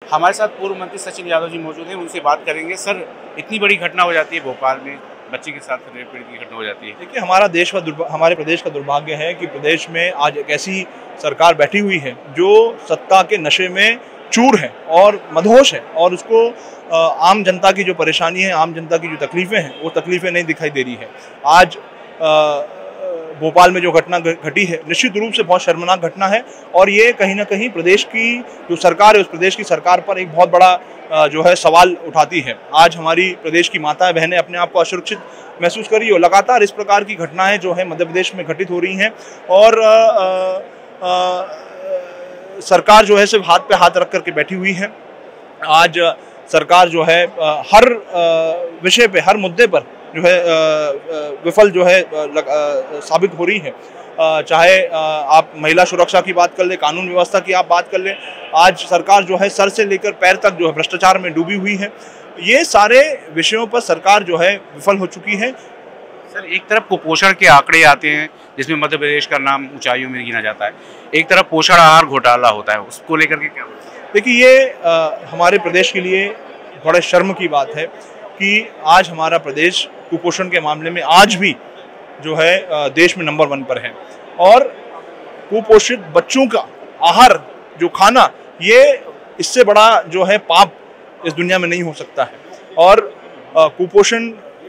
हमारे साथ पूर्व मंत्री सचिन यादव जी मौजूद हैं, उनसे बात करेंगे। सर, इतनी बड़ी घटना हो जाती है भोपाल में, बच्चे के साथ रेप पीड़ित की घटना हो जाती है। देखिए, हमारे प्रदेश का दुर्भाग्य है कि प्रदेश में आज एक ऐसी सरकार बैठी हुई है जो सत्ता के नशे में चूर है और मदहोश है, और उसको आम जनता की जो परेशानी है, आम जनता की जो तकलीफ़ें हैं, वो तकलीफ़ें नहीं दिखाई दे रही है। आज भोपाल में जो घटना घटी है, निश्चित रूप से बहुत शर्मनाक घटना है, और ये कहीं ना कहीं प्रदेश की जो सरकार है, उस प्रदेश की सरकार पर एक बहुत बड़ा जो है सवाल उठाती है। आज हमारी प्रदेश की माताएं बहनें अपने आप को असुरक्षित महसूस कर रही हो। लगातार इस प्रकार की घटनाएं जो है मध्य प्रदेश में घटित हो रही हैं, और सरकार जो है सिर्फ हाथ पे हाथ रख करके बैठी हुई है। आज सरकार जो है हर विषय पे, हर मुद्दे पर जो है विफल जो है साबित हो रही है। चाहे आप महिला सुरक्षा की बात कर ले, कानून व्यवस्था की आप बात कर ले, आज सरकार जो है सर से लेकर पैर तक जो है भ्रष्टाचार में डूबी हुई है। ये सारे विषयों पर सरकार जो है विफल हो चुकी है। सर, एक तरफ कुपोषण के आंकड़े आते हैं जिसमें मध्य प्रदेश का नाम ऊंचाइयों में गिना जाता है, एक तरफ पोषण आहार घोटाला होता है, उसको लेकर के क्या? देखिए, ये हमारे प्रदेश के लिए बड़े शर्म की बात है कि आज हमारा प्रदेश कुपोषण के मामले में आज भी जो है देश में नंबर 1 पर है, और कुपोषित बच्चों का आहार जो खाना, ये इससे बड़ा जो है पाप इस दुनिया में नहीं हो सकता है। और कुपोषण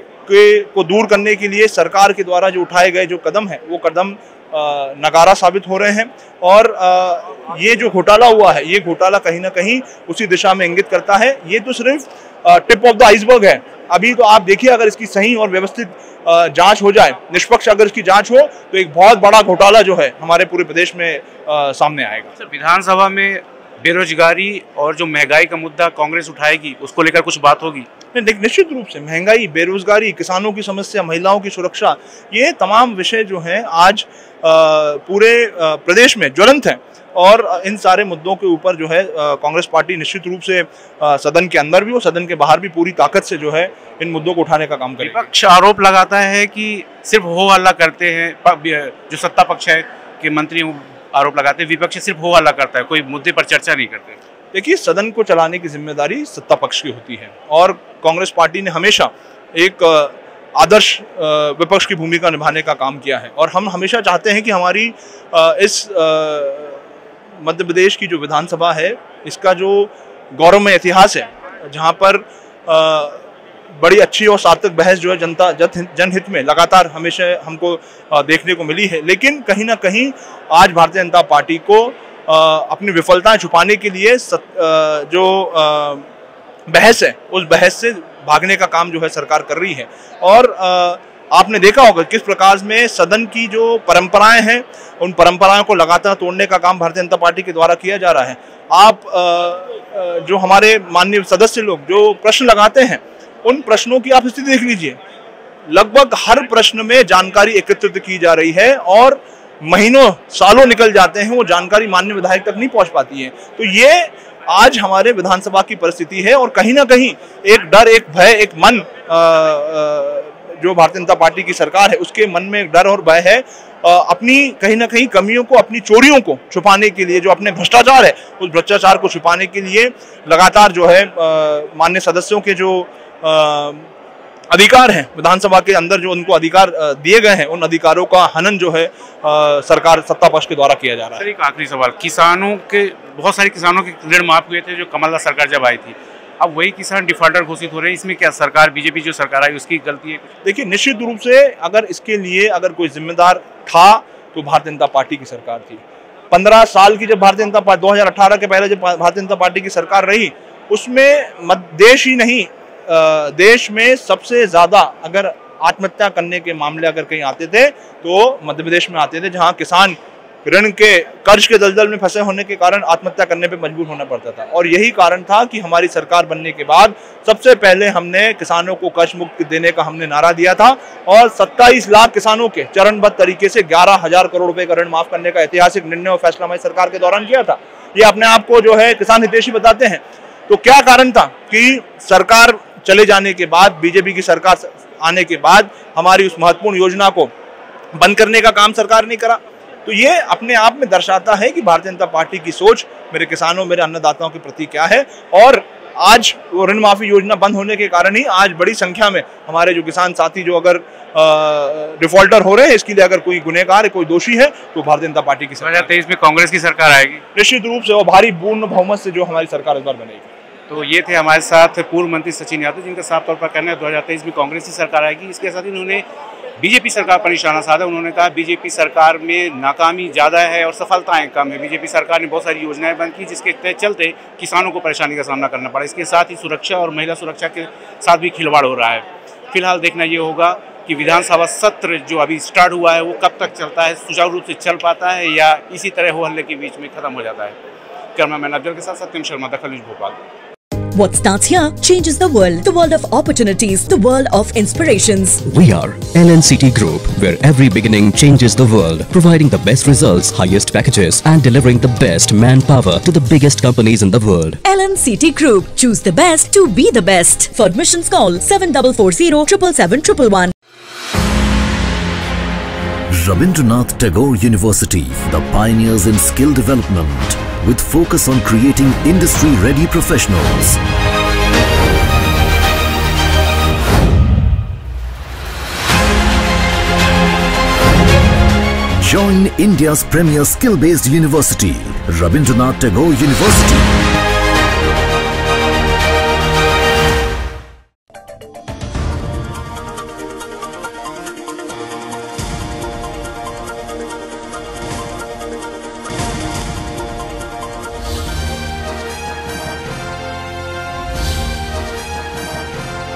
को दूर करने के लिए सरकार के द्वारा जो उठाए गए जो कदम है, वो कदम नकारा साबित हो रहे हैं, और ये जो घोटाला हुआ है, ये घोटाला कहीं ना कहीं उसी दिशा में इंगित करता है। ये तो सिर्फ टिप ऑफ द आइसबर्ग है। अभी तो आप देखिए, अगर इसकी सही और व्यवस्थित जांच हो जाए, निष्पक्ष अगर इसकी जांच हो, तो एक बहुत बड़ा घोटाला जो है हमारे पूरे प्रदेश में सामने आएगा। सर, विधानसभा में बेरोजगारी और जो महंगाई का मुद्दा कांग्रेस उठाएगी, उसको लेकर कुछ बात होगी? निश्चित रूप से महंगाई, बेरोजगारी, किसानों की समस्या, महिलाओं की सुरक्षा, ये तमाम विषय जो हैं आज पूरे प्रदेश में ज्वलंत हैं, और इन सारे मुद्दों के ऊपर जो है कांग्रेस पार्टी निश्चित रूप से सदन के अंदर भी और सदन के बाहर भी पूरी ताकत से जो है इन मुद्दों को उठाने का काम करेगी। विपक्ष आरोप लगाता है कि सिर्फ हो हल्ला करते हैं, जो सत्ता पक्ष है कि मंत्री आरोप लगाते हैं, विपक्ष सिर्फ हो हल्ला करता है, कोई मुद्दे पर चर्चा नहीं करते। देखिए, सदन को चलाने की जिम्मेदारी सत्ता पक्ष की होती है, और कांग्रेस पार्टी ने हमेशा एक आदर्श विपक्ष की भूमिका निभाने का काम किया है, और हम हमेशा चाहते हैं कि हमारी इस मध्य प्रदेश की जो विधानसभा है, इसका जो गौरवमय इतिहास है, जहां पर बड़ी अच्छी और सार्थक बहस जो है जनहित में लगातार हमेशा हमको देखने को मिली है। लेकिन कहीं ना कहीं आज भारतीय जनता पार्टी को अपनी विफलताएं छुपाने के लिए जो बहस है, उस बहस से भागने का काम जो है सरकार कर रही है। और आपने देखा होगा किस प्रकार में सदन की जो परंपराएं हैं, उन परंपराओं को लगातार तोड़ने का काम भारतीय जनता पार्टी के द्वारा किया जा रहा है। आप जो हमारे माननीय सदस्य लोग जो प्रश्न लगाते हैं, उन प्रश्नों की आप स्थिति देख लीजिए। लगभग हर प्रश्न में जानकारी एकत्रित की जा रही है, और महीनों सालों निकल जाते हैं, वो जानकारी माननीय विधायक तक नहीं पहुंच पाती है। तो ये आज हमारे विधानसभा की परिस्थिति है, और कहीं ना कहीं एक डर, एक भय, एक मन जो भारतीय जनता पार्टी की सरकार है, उसके मन में एक डर और भय है, अपनी कहीं ना कहीं कमियों को, अपनी चोरियों को छुपाने के लिए, जो अपने भ्रष्टाचार है, उस भ्रष्टाचार को छुपाने के लिए लगातार जो है माननीय सदस्यों के जो अधिकार हैं विधानसभा के अंदर, जो उनको अधिकार दिए गए हैं, उन अधिकारों का हनन जो है सरकार सत्ता पक्ष के द्वारा किया जा रहा है। सर, एक आखिरी सवाल, किसानों के, बहुत सारे किसानों के ऋण माफ हुए थे जो कमलनाथ सरकार जब आई थी, अब वही किसान डिफॉल्टर घोषित हो रहे हैं, इसमें क्या सरकार, बीजेपी जो सरकार आई, उसकी गलती है? देखिए, निश्चित रूप से अगर इसके लिए अगर कोई जिम्मेदार था तो भारतीय जनता पार्टी की सरकार थी। 15 साल की जब भारतीय जनता पार्टी 2018 के पहले जब भारतीय जनता पार्टी की सरकार रही, उसमें देश ही नहीं, देश में सबसे ज्यादा अगर आत्महत्या करने के मामले अगर कहीं आते थे तो मध्य प्रदेश में आते थे, जहां किसान ऋण के कर्ज के दलदल में फंसे होने के कारण आत्महत्या करने पे मजबूर होना पड़ता था। और यही कारण था कि हमारी सरकार बनने के बाद सबसे पहले हमने किसानों को कर्ज मुक्त देने का हमने नारा दिया था, और 27 लाख किसानों के चरणबद्ध तरीके से 11,000 करोड़ रुपए का ऋण माफ करने का ऐतिहासिक निर्णय और फैसला हमारी सरकार के दौरान किया था। ये अपने आप को जो है किसान हितैषी बताते हैं। तो क्या कारण था कि सरकार चले जाने के बाद, बीजेपी की सरकार आने के बाद, हमारी उस महत्वपूर्ण योजना को बंद करने का काम सरकार ने करा। तो ये अपने आप में दर्शाता है कि भारतीय जनता पार्टी की सोच मेरे किसानों, मेरे अन्नदाताओं के प्रति क्या है। और आज वो ऋण माफी योजना बंद होने के कारण ही आज बड़ी संख्या में हमारे जो किसान साथी जो अगर डिफॉल्टर हो रहे हैं, इसके लिए अगर कोई गुनहगार है, कोई दोषी है, तो भारतीय जनता पार्टी की 2023 में कांग्रेस की सरकार आएगी निश्चित रूप से, और भारी पूर्ण बहुमत से जो हमारी सरकार इस बार बनेगी। तो ये थे हमारे साथ पूर्व मंत्री सचिन यादव, जिनका साफ तौर पर कहना है 2023 में कांग्रेस की सरकार आएगी। इसके साथ ही उन्होंने बीजेपी सरकार पर निशाना साधा। उन्होंने कहा बीजेपी सरकार में नाकामी ज़्यादा है और सफलताएं कम है। बीजेपी सरकार ने बहुत सारी योजनाएं बंद की, जिसके चलते किसानों को परेशानी का सामना करना पड़ा। इसके साथ ही सुरक्षा और महिला सुरक्षा के साथ भी खिलवाड़ हो रहा है। फिलहाल देखना ये होगा कि विधानसभा सत्र जो अभी स्टार्ट हुआ है वो कब तक चलता है, सुचारू रूप से चल पाता है या इसी तरह हो हल्ले के बीच में खत्म हो जाता है। कैमरामैन अफजल के साथ Satyam Sharma, Dakhal news Bhopal. What starts here changes the world of opportunities, the world of inspirations. We are LNCT Group, where every beginning changes the world, providing the best results, highest packages, and delivering the best manpower to the biggest companies in the world. LNCT Group. Choose the best to be the best. For admissions, call 7440 777 111. Rabindranath Tagore University, the pioneers in skill development, with focus on creating industry-ready professionals. Join India's premier skill-based university, Rabindranath Tagore University.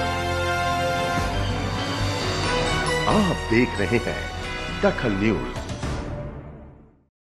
आप देख रहे हैं दखल news.